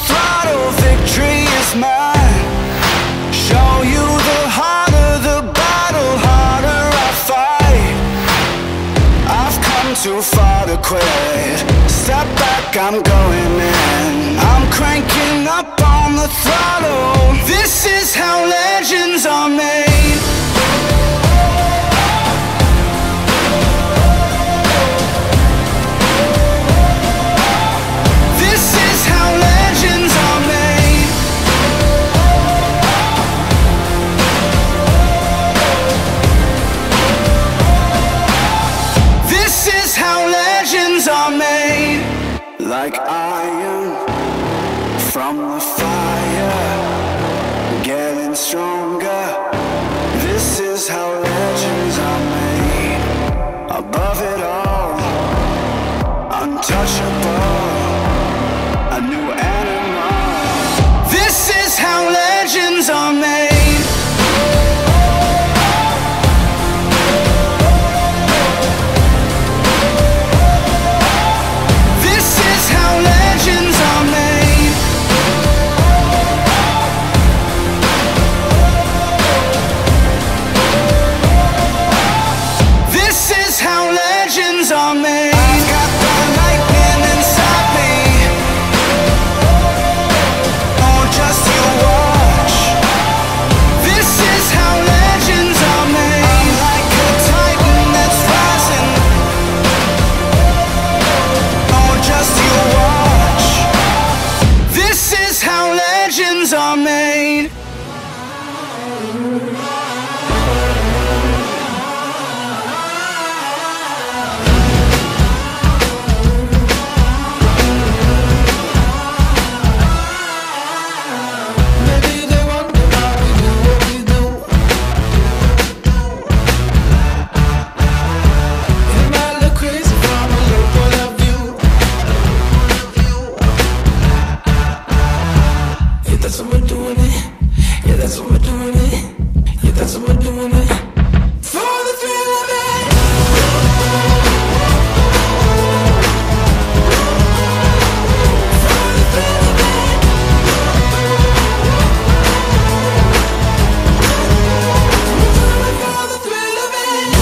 throttle, victory is mine. Show you the harder the battle, harder I fight. I've come too far to quit. Step back, I'm going in. I'm cranking up on the throttle. This is how legends are made. This is how legends are made. This is how legends are made. Like iron from the fire, getting stronger. This is how legends are made. Above it all, untouchable, a new animal. This is how legends are made. This is how legends are made. This is how legends are made. I've got the lightning inside me. Oh, just you watch. This is how legends are made. I'm like a titan that's rising. Oh, just you watch. This is how legends are made. Maybe they wonder why we do what we do. It might look crazy from a low point of view. Yeah, that's what we're doing it. Yeah, that's what we're doing it. Yeah, that's what we're doing it. For the thrill of it. For the thrill of it. For the thrill of it.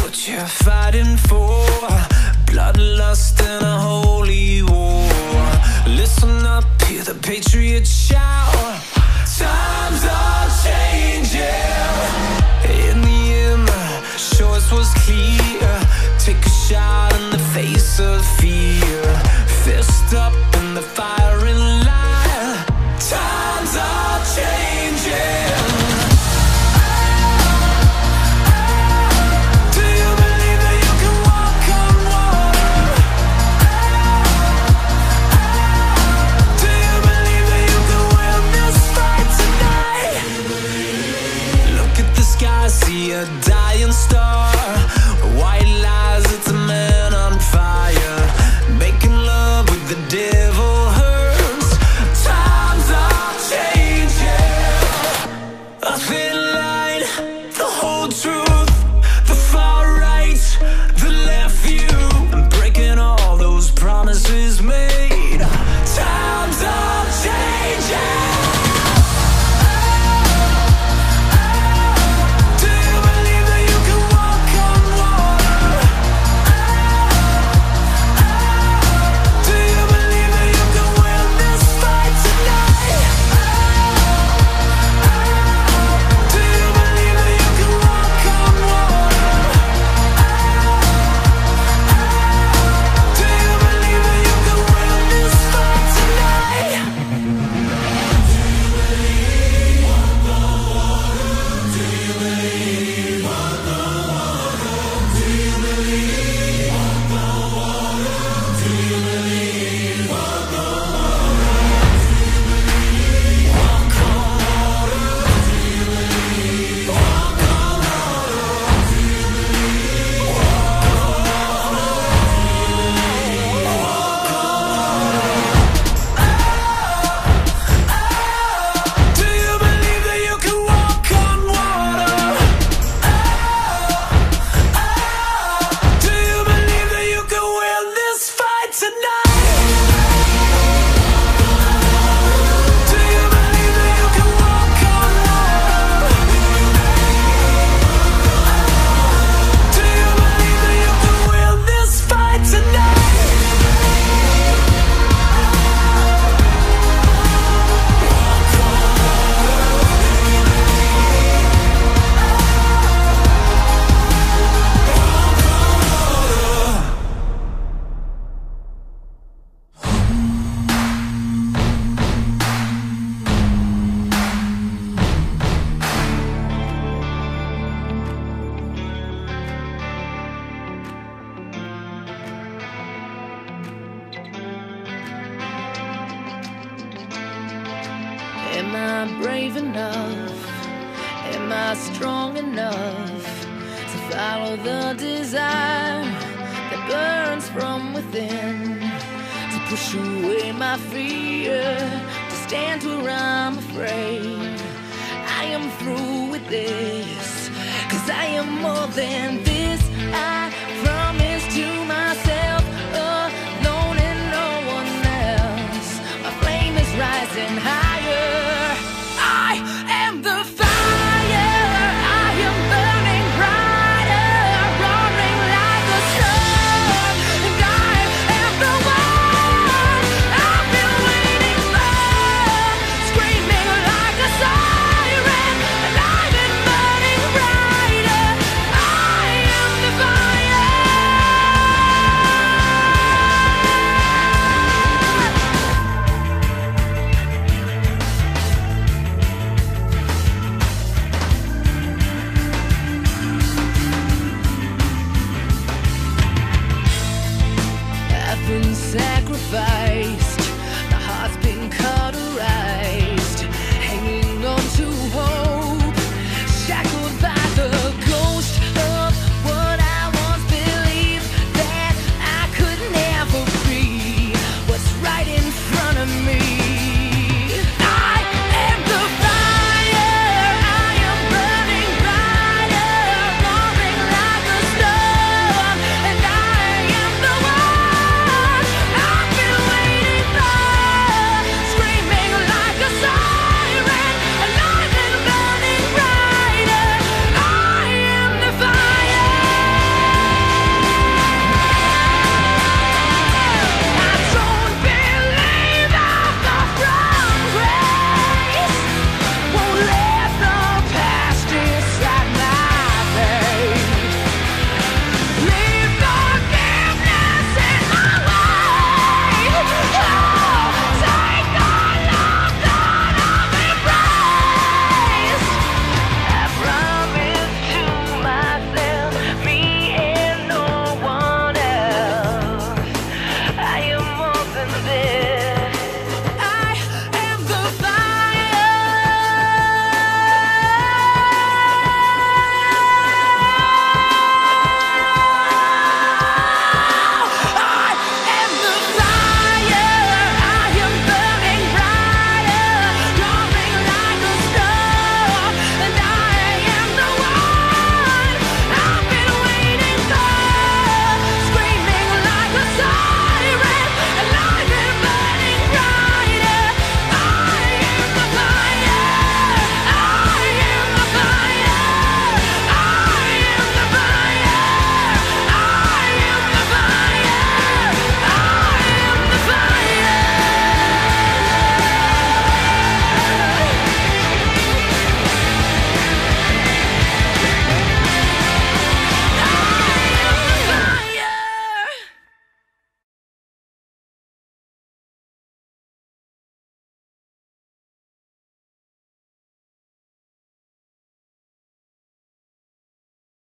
what you're fighting for. Bloodlust and a holy war. Listen up, hear the patriots shout. Times are changing. In the end, the choice was clear. Take a shot in the face of fear. Fist up in the firing line. Times are changing. See a dying star, white lies, it's a man on fire. Making love with the devil hurts. Times are changing. A thin line, the whole truth, the far right, the left view, breaking all those promises made. Times are changing. Am I brave enough? Am I strong enough to follow the desire that burns from within? To push away my fear, to stand where I'm afraid. I am through with this, 'cause I am more than this. I promise to myself, alone and no one else. My flame is rising higher. I am the fire. I am burning brighter, roaring like a sun. And I am the one I've been waiting for, screaming like a siren. And I've been burning brighter. I am the fire. I've been sacrificed.